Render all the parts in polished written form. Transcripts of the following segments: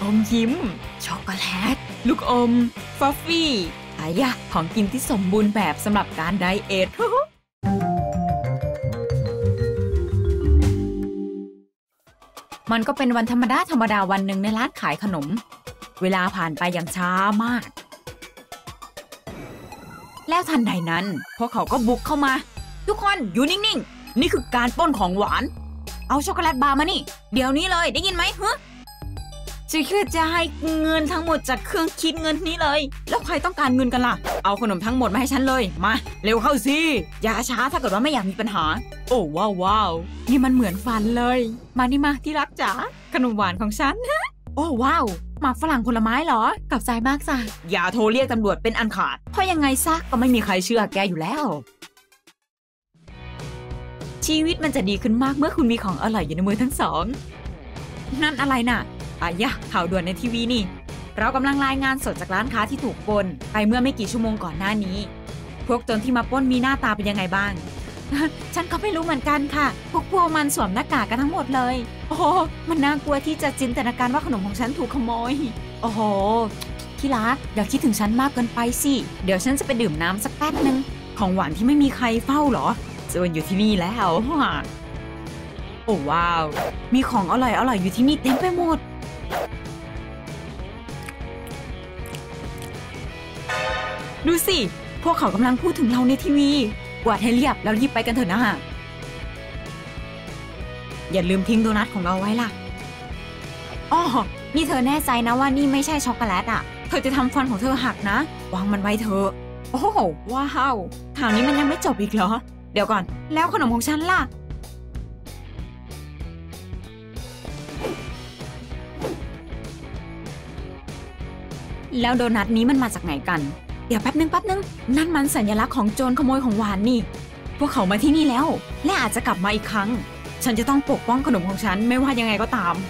อมยิ้มช็อกโกแลตลูกอมฟอฟฟี่ของกินที่สมบูรณ์แบบสำหรับการไดเอทมันก็เป็นวันธรรมดาวันหนึ่งในร้านขายขนมเวลาผ่านไปอย่างช้ามากแล้วทันใดนั้นพวกเขาก็บุกเข้ามาทุกคนอยู่นิ่งๆนี่คือการปล้นของหวานเอาช็อกโกแลตบาร์มานี่เดี๋ยวนี้เลยได้ยินไหมฮะฉันคือจะให้เงินทั้งหมดจากเครื่องคิดเงินนี้เลยแล้วใครต้องการเงินกันล่ะเอาขนมทั้งหมดมาให้ฉันเลยมาเร็วเข้าสิอย่าช้าถ้าเกิดว่าไม่อยากมีปัญหาโอ้ว้าวนี่มันเหมือนฝันเลยมานี่มาที่รักจ๋าขนมหวานของฉันโอ้ว้าวหมากฝรั่งผลไม้เหรอกับใจมากจ้ะอย่าโทรเรียกตำรวจเป็นอันขาดเพราะยังไงซะก็ไม่มีใครเชื่อแกอยู่แล้วชีวิตมันจะดีขึ้นมากเมื่อคุณมีของอร่อยอยู่ในมือทั้งสองนั่นอะไรน่ะข่าวด่วนในทีวีนี่เรากำลังรายงานสดจากร้านค้าที่ถูกปล้นไปเมื่อไม่กี่ชั่วโมงก่อนหน้านี้พวกโจรที่มาปล้นมีหน้าตาเป็นยังไงบ้าง ฉันก็ไม่รู้เหมือนกันค่ะพวกมันสวมหน้ากากกันทั้งหมดเลยโอ้มันน่ากลัวที่จะจินตนาการว่าขนมของฉันถูกขโมยโอ้โหที่รักอย่าคิดถึงฉันมากเกินไปสิเดี๋ยวฉันจะไปดื่มน้ำสักแป๊บนึงของหวานที่ไม่มีใครเฝ้าหรอส่วนอยู่ที่นี่แล้วโอ้ว้าวมีของอร่อยอยู่ที่นี่เต็มไปหมดดูสิพวกเขากำลังพูดถึงเราในทีวีกวาดให้เรียบแล้วรีบไปกันเถอะนะอย่าลืมทิ้งโดนัทของเราไว้ล่ะอ้อนี่เธอแน่ใจนะว่านี่ไม่ใช่ช็อกโกแลตอ่ะเธอจะทำฟันของเธอหักนะวางมันไว้เถอะโอ้โหว้าวข่าวนี้มันยังไม่จบอีกเหรอเดี๋ยวก่อนแล้วขนมของฉันล่ะแล้วโดนัทนี้มันมาจากไหนกันเดี๋ยวแป๊บนึงนั่นมันสัญลักษณ์ของโจรขโมยของหวานนี่พวกเขามาที่นี่แล้วและอาจจะกลับมาอีกครั้งฉันจะต้องปกป้องขนมของฉันไม่ว่ายังไงก็ตาม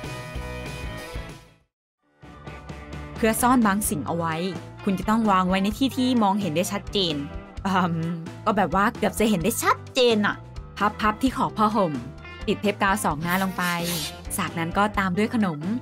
เพื่อซ่อนบางสิ่งเอาไว้คุณจะต้องวางไว้ในที่ที่มองเห็นได้ชัดเจนก็แบบว่าเกือบจะเห็นได้ชัดเจนอะพับที่ขอบผ้าห่มติดเทปกาว2 หน้าลงไปจากนั้นก็ตามด้วยขนม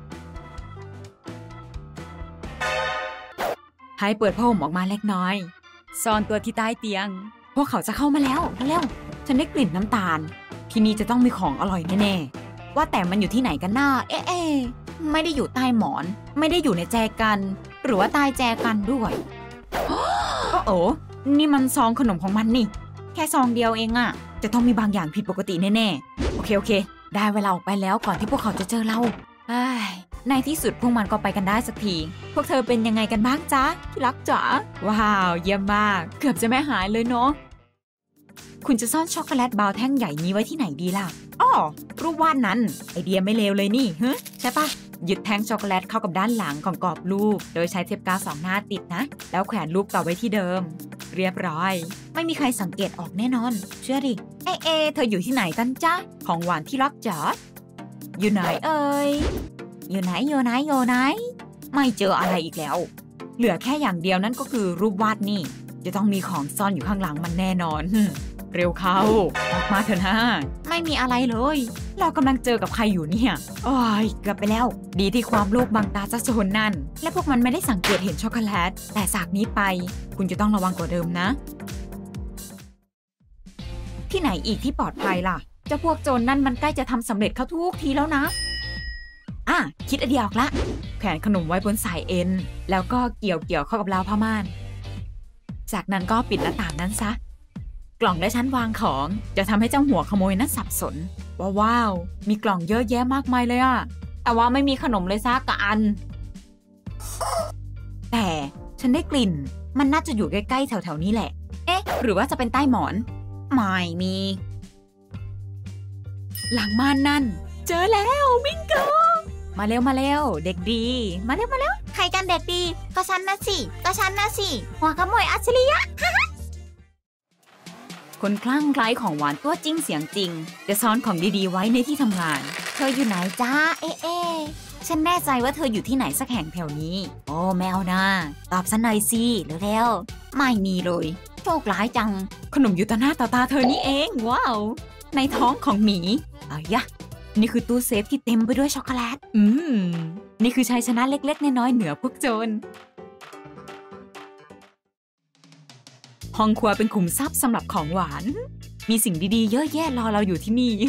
ให้เปิดผ้าห่มออกมาเล็กน้อยซ่อนตัวที่ใต้เตียงพวกเขาจะเข้ามาแล้วเร็วฉันได้กลิ่นน้ำตาลที่นี่จะต้องมีของอร่อยแน่ๆว่าแต่มันอยู่ที่ไหนกันน่าไม่ได้อยู่ใต้หมอนไม่ได้อยู่ในแจกันหรือว่าใต้แจกันด้วยโอ้นี่มันซองขนมของมันนี่แค่ซองเดียวเองอะจะต้องมีบางอย่างผิดปกติแน่ๆโอเคได้เวลาออกไปแล้วก่อนที่พวกเขาจะเจอเราในที่สุดพวกมันก็ไปกันได้สักทีพวกเธอเป็นยังไงกันบ้างจ๊ะที่รักจ๋าว้าวเยี่ยมมากเกือบจะไม่หายเลยเนาะคุณจะซ่อนช็อกโกแลตบาร์แท่งใหญ่นี้ไว้ที่ไหนดีล่ะรูปวาดนั้นไอเดียไม่เลวเลยนี่ใช่ปะยึดแท่งช็อกโกแลตเข้ากับด้านหลังของกรอบรูปโดยใช้เทปกาว2 หน้าติดนะแล้วแขวนรูปต่อไว้ที่เดิมเรียบร้อยไม่มีใครสังเกตออกแน่นอนเชื่อดิเธออยู่ที่ไหนกันจ๊ะของหวานที่รักจ๋าอยู่ไหนอยู่ไหนไม่เจออะไรอีกแล้วเหลือแค่อย่างเดียวนั่นก็คือรูปวาดนี่จะต้องมีของซ่อนอยู่ข้างหลังมันแน่นอนเร็วเข้าออกมาเถอะนะไม่มีอะไรเลยเรากำลังเจอกับใครอยู่เนี่ยเกือบไปแล้วดีที่ความโลภบังตาเจ้าโจรนั่นและพวกมันไม่ได้สังเกตเห็นช็อกโกแลตแต่จากนี้ไปคุณจะต้องระวังกว่าเดิมนะที่ไหนอีกที่ปลอดภัยล่ะเจ้าพวกโจรนั่นมันใกล้จะทำสำเร็จเข้าทุกทีแล้วนะคิดไอเดียออกละแขวนขนมไว้บนสายเอ็นแล้วก็เกี่ยวเข้ากับราวผ้าม่านจากนั้นก็ปิดหน้าต่างนั้นซะกล่องและชั้นวางของจะทำให้เจ้าหัวขโมยนั้นสับสนว้าวมีกล่องเยอะแยะมากมายเลยแต่ว่าไม่มีขนมเลยซักอันแต่ฉันได้กลิ่นมันน่าจะอยู่ใกล้ๆแถวๆนี้แหละหรือว่าจะเป็นใต้หมอนไม่มีหลังม่านนั่นเจอแล้วบิงโกมาเร็วเด็กดีมาเร็วใครกันเด็กดีก็ฉันนะสิหัวขโมยอัจฉริยะ คนคลั่งไคล้ของหวานตัวจริงเสียงจริงจะซ่อนของดีๆไว้ในที่ทำงานเธออยู่ไหนจ้าฉันแน่ใจว่าเธออยู่ที่ไหนสักแห่งแถวนี้โอ้แมวนะตอบฉันหน่อยสิเร็วๆไม่มีเลยโชคร้ายจังขนมอยู่ต่อหน้าต่อตาเธอนี่เองว้าวในท้องของหมีนี่คือตู้เซฟที่เต็มไปด้วยช็อกโกแลตนี่คือชัยชนะเล็กๆน้อยๆเหนือพวกโจรห้องครัวเป็นขุมทรัพย์สำหรับของหวานมีสิ่งดีๆเยอะแยะรอเราอยู่ที่นี่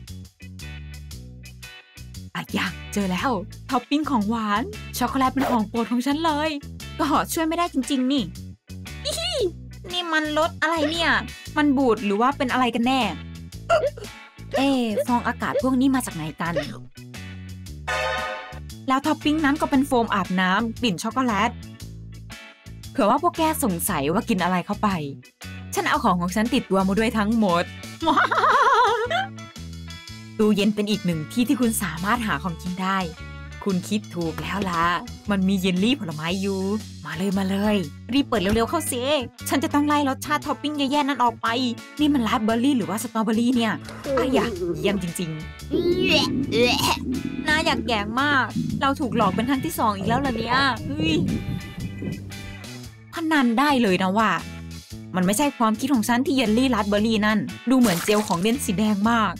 อยากเจอแล้วท็อปปิ้งของหวานช็อกโกแลตเป็นของโปรดของฉันเลยก็ช่วยไม่ได้จริงๆนี่นี่มันรสอะไรเนี่ยมันบูดหรือว่าเป็นอะไรกันแน่ฟองอากาศพวกนี้มาจากไหนกันแล้วท็อปปิ้งนั้นก็เป็นโฟมอาบน้ำกลิ่นช็อกโกแลตเผื่อว่าพวกแกสงสัยว่ากินอะไรเข้าไปฉันเอาของฉันติดตัวมาด้วยทั้งหมดตู้เย็นเป็นอีกหนึ่งที่ที่คุณสามารถหาของกินได้คุณคิดถูกแล้วล่ะมันมีเยลลี่ผลไม้อยู่มาเลยรีบเปิดเร็วๆเข้าสิฉันจะต้องไล่รสชาติท็อปปิ้งแย่ๆนั้นออกไปนี่มันราสเบอร์รี่หรือว่าสตรอเบอร์รี่เนี่ยอยากเยี่ยมจริงๆน่าอยากแกงมากเราถูกหลอกเป็นครั้งที่2อีกแล้วล่ะเนี่ยพนันได้เลยนะว่ามันไม่ใช่ความคิดของฉันที่เยลลี่ราสเบอร์รี่นั่นดูเหมือนเจลของเล่นสีแดงมาก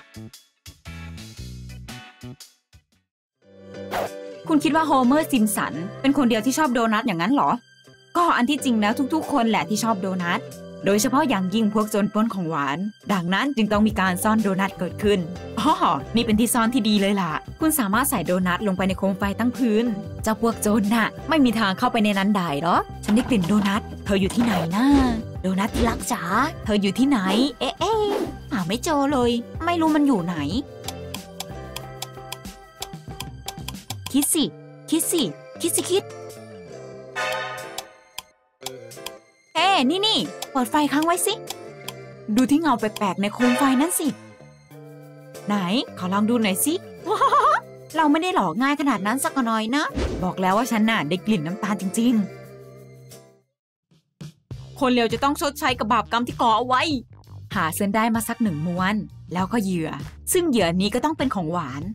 คุณคิดว่าโฮเมอร์ซิมสันเป็นคนเดียวที่ชอบโดนัทอย่างนั้นเหรอก็อันที่จริงแล้วทุกๆคนแหละที่ชอบโดนัทโดยเฉพาะอย่างยิ่งพวกโจรปล้นของหวานดังนั้นจึงต้องมีการซ่อนโดนัทเกิดขึ้นนี่เป็นที่ซ่อนที่ดีเลยล่ะคุณสามารถใส่โดนัทลงไปในโคมไฟตั้งพื้นเจ้าพวกโจรน่ะไม่มีทางเข้าไปในนั้นได้หรอฉันได้กลิ่นโดนัทเธออยู่ที่ไหนนะโดนัทที่รักจ๋าเธออยู่ที่ไหนหาไม่เจอเลยไม่รู้มันอยู่ไหนคิดสินี่เปิดไฟค้างไว้สิดูที่เงาแปลกๆในโคมไฟนั้นสิไหนขอลองดูหน่อยสิเราไม่ได้หลอกง่ายขนาดนั้นสักหน่อยนะบอกแล้วว่าฉันน่ะได้กลิ่นน้ำตาลจริงๆคนเลวจะต้องชดใช้กับบาปกรรมที่ก่อเอาไว้หาเส้นได้มาสัก1 ม้วนแล้วก็เหยื่อซึ่งเหยื่อนี้ก็ต้องเป็นของหวาน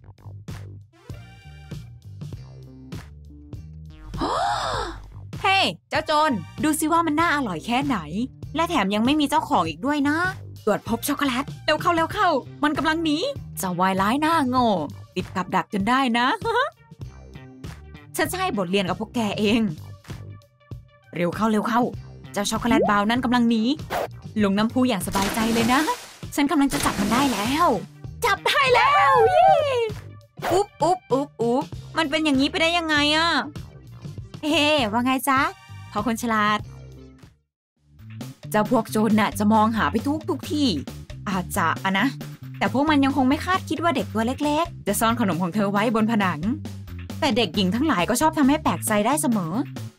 เฮ้เจ้าโจรดูสิว่ามันน่าอร่อยแค่ไหนและแถมยังไม่มีเจ้าของอีกด้วยนะตรวจพบช็อกโกแลตเร็วเข้ามันกำลังหนีเจ้าวายร้ายหน้าโง่ติดกับดักจนได้นะ ฉันจะให้บทเรียนกับพวกแกเองเร็วเข้าเจ้าช็อกโกแลตบาวนั้นกำลังหนีลงน้ำพุอย่างสบายใจเลยนะฉันกำลังจะจับมันได้แล้วจับได้แล้วอุ๊บมันเป็นอย่างนี้ไปได้ยังไงอะว่าไงจ๊ะพอคนฉลาดเจ้าพวกโจรน่ะจะมองหาไปทุกที่อาจจะนะแต่พวกมันยังคงไม่คาดคิดว่าเด็กตัวเล็กๆจะซ่อนขนมของเธอไว้บนผนังแต่เด็กหญิงทั้งหลายก็ชอบทำให้แปลกใจได้เสมอ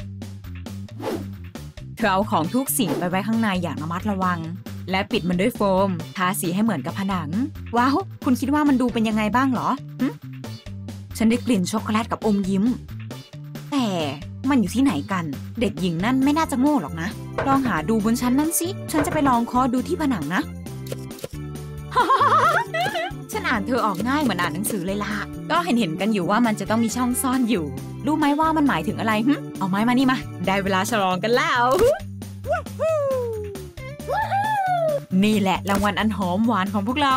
เธอเอาของทุกสิ่งไปไว้ข้างในอย่างระมัดระวังและปิดมันด้วยโฟมทาสีให้เหมือนกับผนังว้าวคุณคิดว่ามันดูเป็นยังไงบ้างเหรอฉันได้กลิ่นช็อกโกแลตกับอมยิ้มแต่มันอยู่ที่ไหนกันเด็กหญิงนั่นไม่น่าจะโง่หรอกนะลองหาดูบนชั้นนั้นสิฉันจะไปลองเคาะดูที่ผนังนะ ฉันอ่านเธอออกง่ายเหมือนอ่านหนังสือเลยล่ะก็เห็นกันอยู่ว่ามันจะต้องมีช่องซ่อนอยู่รู้ไหมว่ามันหมายถึงอะไรเอาไม้มานี่มาได้เวลาฉลองกันแล้ว นี่แหละรางวัลอันหอมหวานของพวกเรา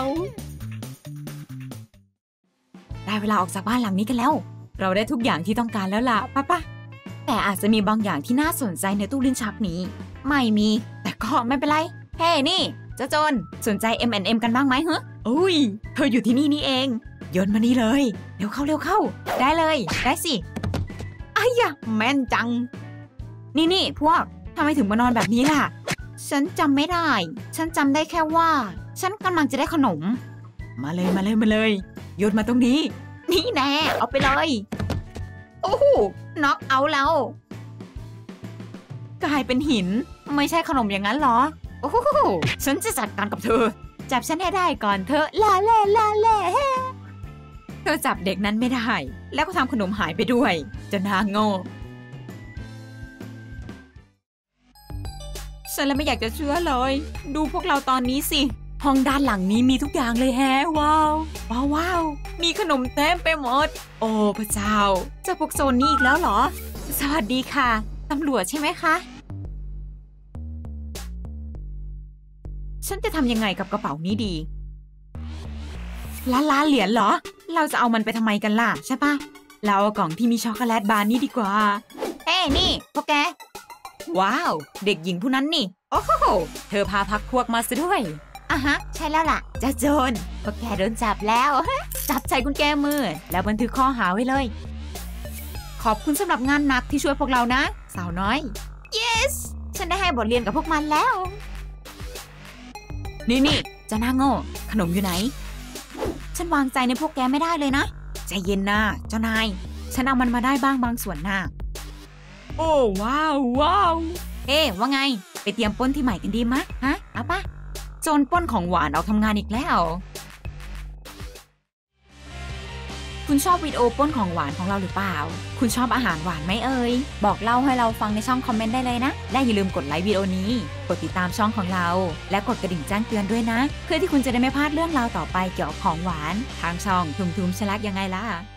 ได้เวลาออกจากบ้านหลังนี้กันแล้วเราได้ทุกอย่างที่ต้องการแล้วล่ะป้าแต่อาจจะมีบางอย่างที่น่าสนใจในตู้ลิ้นชักนี้ไม่มีแต่ก็ไม่เป็นไรเฮ้นี่เจ้าโจรสนใจ M&M กันบ้างไหมอุ้ยเธออยู่ที่นี่เองโยนมานี่เลยเร็วเข้าได้เลยได้สิยะแม่นจังนี่พวกทำไมถึงมานอนแบบนี้ล่ะฉันจำไม่ได้ฉันจำได้แค่ว่าฉันกำลังจะได้ขนมมาเลยโยนมาตรงนี้นี่แน่เอาไปเลยโอ้โหน็อกเอาแล้วกลายเป็นหินไม่ใช่ขนมอย่างนั้นหรอโอ้โหฉันจะจัดการกับเธอจับฉันให้ได้ก่อนเธอลาเล่เธอจับเด็กนั้นไม่ได้แล้วก็ทำขนมหายไปด้วยจะน่าโง่ฉันเลยไม่อยากจะเชื่อเลยดูพวกเราตอนนี้สิห้องด้านหลังนี้มีทุกอย่างเลยแฮะว้าวมีขนมเต็มไปหมดโอ้พระเจ้าเจ้าพวกโซนนี้อีกแล้วเหรอสวัสดีค่ะตำรวจใช่ไหมคะฉันจะทำยังไงกับกระเป๋านี้ดีล้านเหรียญเหรอเราจะเอามันไปทำไมกันล่ะใช่ปะเราเอากล่องที่มีช็อกโกแลตบาร์นี่ดีกว่าเฮ้นี่พวกแกว้าวเด็กหญิงผู้นั้นนี่โอ้โหเธอพาพักพวกมาซะด้วยอ่ะฮะใช่แล้วล่ะเจ้าโจรพวกแกโดนจับแล้ว จับใส่กุญแจมือแล้วบันทึกข้อหาไว้เลยขอบคุณสำหรับงานหนักที่ช่วยพวกเรานะสาวน้อย yes ฉันได้ให้บทเรียนกับพวกมันแล้วนี่เจ้าหน้าโง่ขนมอยู่ไหนฉันวางใจในพวกแกไม่ได้เลยนะใจเย็นนะเจ้านายฉันเอามันมาได้บ้างบางส่วนนะโอ้ว้าวเอ๊ว่าไงไปเตรียมปล้นที่ใหม่กันดีมะฮะเอาปะโจรปล้นของหวานเอาทำงานอีกแล้วคุณชอบวิดีโอปล้นของหวานของเราหรือเปล่าคุณชอบอาหารหวานไหมเอ่ยบอกเล่าให้เราฟังในช่องคอมเมนต์ได้เลยนะและอย่าลืมกดไลค์วิดีโอนี้กดติดตามช่องของเราและกดกระดิ่งแจ้งเตือนด้วยนะเพื่อที่คุณจะได้ไม่พลาดเรื่องราวต่อไปเกี่ยวกับของหวานทางช่องทุมชลักยังไงล่ะ